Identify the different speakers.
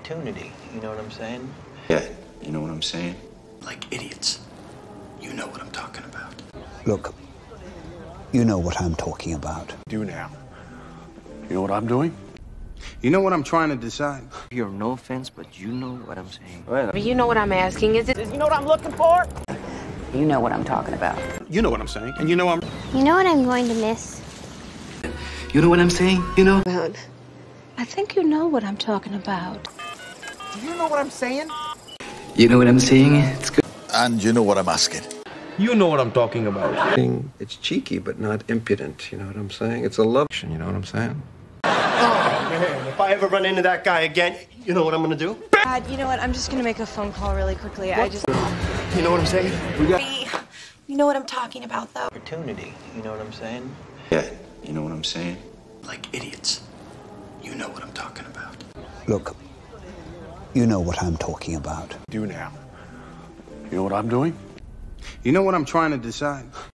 Speaker 1: opportunity, you know what I'm saying?
Speaker 2: Yeah, you know what I'm saying? Like idiots. You know what I'm talking about.
Speaker 3: Look, you know what I'm talking about.
Speaker 4: Do now. You know what I'm doing?
Speaker 5: You know what I'm trying to decide?
Speaker 1: You're no offense, but you know what I'm saying.
Speaker 6: You know what I'm asking, is it?
Speaker 7: You know what I'm looking for?
Speaker 6: You know what I'm talking about.
Speaker 5: You know what I'm saying, and you know I'm...
Speaker 8: You know what I'm going to miss?
Speaker 2: You know what I'm saying? You know?
Speaker 6: I think you know what I'm talking about.
Speaker 7: Do you know what I'm saying?
Speaker 2: You know what I'm saying? It's good.
Speaker 9: And you know what I'm asking.
Speaker 5: You know what I'm talking about.
Speaker 10: It's cheeky, but not impudent, you know what I'm saying? It's a love, you know what I'm saying?
Speaker 7: Oh, man, if I ever run into that guy again, you know what I'm gonna do?
Speaker 11: Dad, you know what? I'm just gonna make a phone call really quickly.
Speaker 7: You know what I'm saying?
Speaker 11: You know what I'm talking about, though.
Speaker 1: Opportunity, you know what I'm saying?
Speaker 2: Yeah, you know what I'm saying? Like idiots. You know what I'm talking about.
Speaker 3: Look, you know what I'm talking about.
Speaker 4: Do now. You know what I'm doing?
Speaker 5: You know what I'm trying to decide?